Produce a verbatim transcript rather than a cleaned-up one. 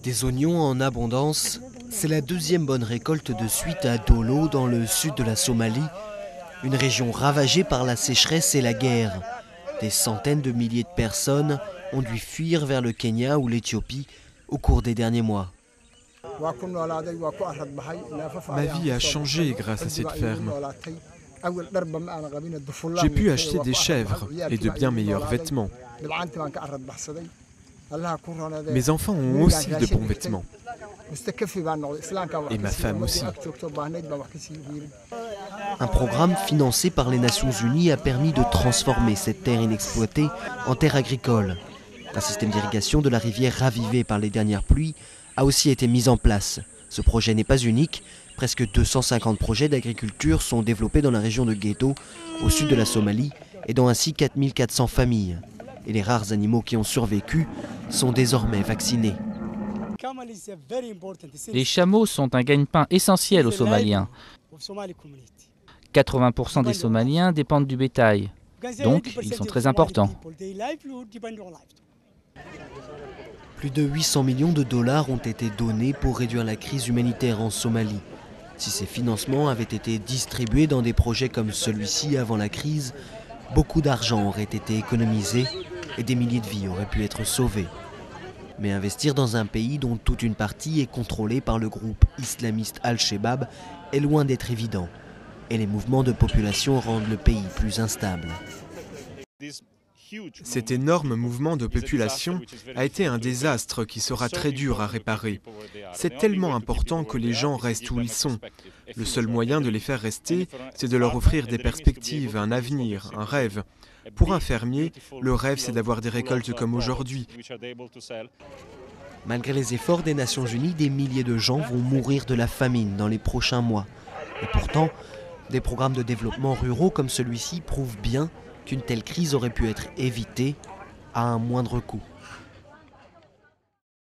Des oignons en abondance, c'est la deuxième bonne récolte de suite à Dolo, dans le sud de la Somalie, une région ravagée par la sécheresse et la guerre. Des centaines de milliers de personnes ont dû fuir vers le Kenya ou l'Éthiopie au cours des derniers mois. Ma vie a changé grâce à cette ferme. J'ai pu acheter des chèvres et de bien meilleurs vêtements. Mes enfants ont aussi de bons vêtements. Et ma femme aussi. Un programme financé par les Nations Unies a permis de transformer cette terre inexploitée en terre agricole. Un système d'irrigation de la rivière ravivée par les dernières pluies a aussi été mis en place. Ce projet n'est pas unique. Presque deux cent cinquante projets d'agriculture sont développés dans la région de Gedo, au sud de la Somalie, et dont ainsi quatre mille quatre cents familles. Et les rares animaux qui ont survécu sont désormais vaccinés. Les chameaux sont un gagne-pain essentiel aux Somaliens. quatre-vingts pour cent des Somaliens dépendent du bétail, donc ils sont très importants. Plus de huit cents millions de dollars ont été donnés pour réduire la crise humanitaire en Somalie. Si ces financements avaient été distribués dans des projets comme celui-ci avant la crise, beaucoup d'argent aurait été économisé et des milliers de vies auraient pu être sauvées. Mais investir dans un pays dont toute une partie est contrôlée par le groupe islamiste Al-Shabaab est loin d'être évident. Et les mouvements de population rendent le pays plus instable. Cet énorme mouvement de population a été un désastre qui sera très dur à réparer. C'est tellement important que les gens restent où ils sont. Le seul moyen de les faire rester, c'est de leur offrir des perspectives, un avenir, un rêve. Pour un fermier, le rêve, c'est d'avoir des récoltes comme aujourd'hui. Malgré les efforts des Nations Unies, des milliers de gens vont mourir de la famine dans les prochains mois. Et pourtant, des programmes de développement ruraux comme celui-ci prouvent bien qu'une telle crise aurait pu être évitée à un moindre coût.